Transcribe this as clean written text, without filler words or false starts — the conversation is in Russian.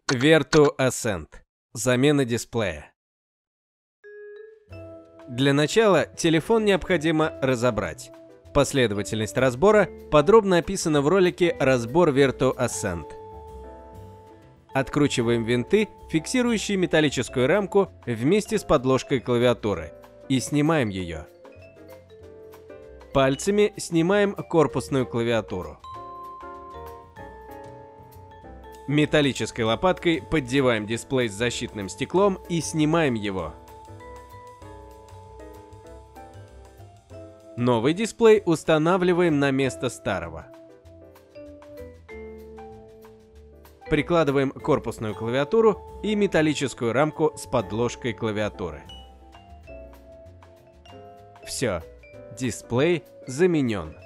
Vertu Ascent. Замена дисплея. Для начала телефон необходимо разобрать. Последовательность разбора подробно описана в ролике «Разбор Vertu Ascent». Откручиваем винты, фиксирующие металлическую рамку вместе с подложкой клавиатуры, и снимаем ее. Пальцами снимаем корпусную клавиатуру. Металлической лопаткой поддеваем дисплей с защитным стеклом и снимаем его. Новый дисплей устанавливаем на место старого. Прикладываем корпусную клавиатуру и металлическую рамку с подложкой клавиатуры. Все, дисплей заменен.